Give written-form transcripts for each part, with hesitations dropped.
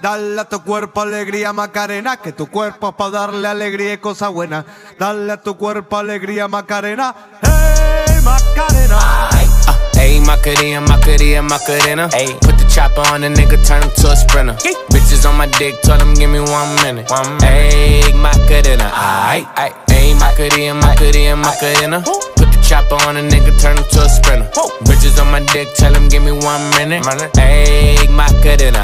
Dale a tu cuerpo alegría, Macarena, que tu cuerpo es para darle alegría y cosas buenas. Dale a tu cuerpo alegría, Macarena. Hey, Macarena. Ayy, Macarena, Macarena, Macarena. Ayy, put the chopper on a nigga, turn him to a sprinter. Bitches on my dick, tell them give me 1 minute. Ayy, Macarena. Ayy, Macarena, Macarena, Macarena. Put the chopper on a nigga, turn him to a sprinter. Bitches on my dick, tell them give me 1 minute. Ayy, Macarena.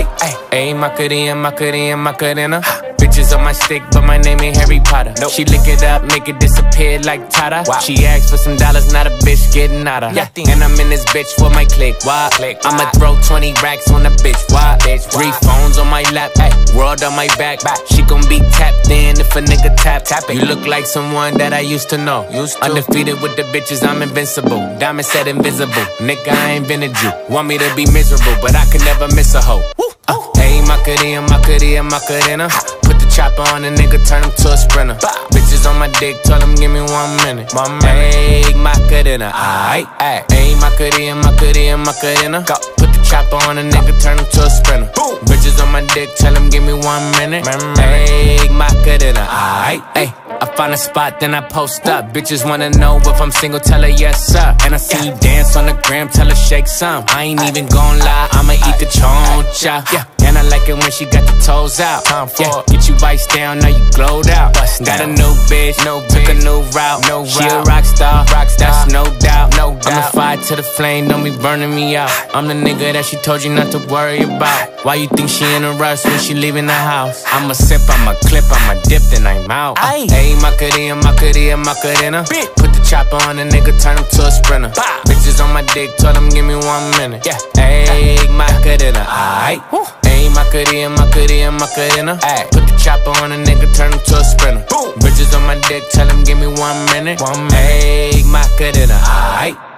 Ayy, Macarena, Macarena, Macarena. Bitches on my stick, but my name ain't Harry Potter. She lick it up, make it disappear like Tata. She asked for some dollars, not a bitch getting out of. And I'm in this bitch for my click. Why? I'ma throw 20 racks on a bitch. Why? 3 phones on my lap, world on my back. She gon' be tapped in if a nigga tap it. You look like someone that I used to know. Undefeated with the bitches, I'm invincible. Diamond said invisible. Nigga, I ain't been a Jew. Want me to be miserable, but I can never miss a hoe. Ayy, Macarena, Macarena, Macarena. Put the chopper on a nigga, turn him to a sprinter. Bitches on my dick, tell them give me 1 minute. Ayy, Macarena. Ayy, Macarena, Macarena, Macarena. Put the chopper on a nigga, turn him to a sprinter. Bitches on my dick, tell them give me 1 minute. Ayy, Macarena. Ayy, I find a spot, then I post up. Bitches wanna know if I'm single, tell her yes sir. And I see you dance on the gram, tell her shake some. I ain't even gon' lie, I'ma eat the choncha. And I like it when she got the toes out. Get you vice down, now you glowed out. Got a new bitch, took a new route. She a rock star, that's no doubt. I'm a fire to the flame, don't be burning me out. I'm the nigga that she told you not to worry about. Why you think she in a rush when she leaving the house? I'ma sip, I'ma clip, I'ma dip, then I'm out. Ayy, Macarena, Macarena, Macarena. Put the chopper on a nigga, turn him to a sprinter. Bitches on my dick, tell them give me 1 minute. Ayy, Macarena. Ayy, Macarena, Macarena, Macarena. Put the chopper on a nigga, turn him to a sprinter. Bitches on my dick, tell them give me 1 minute. Ayy, Macarena.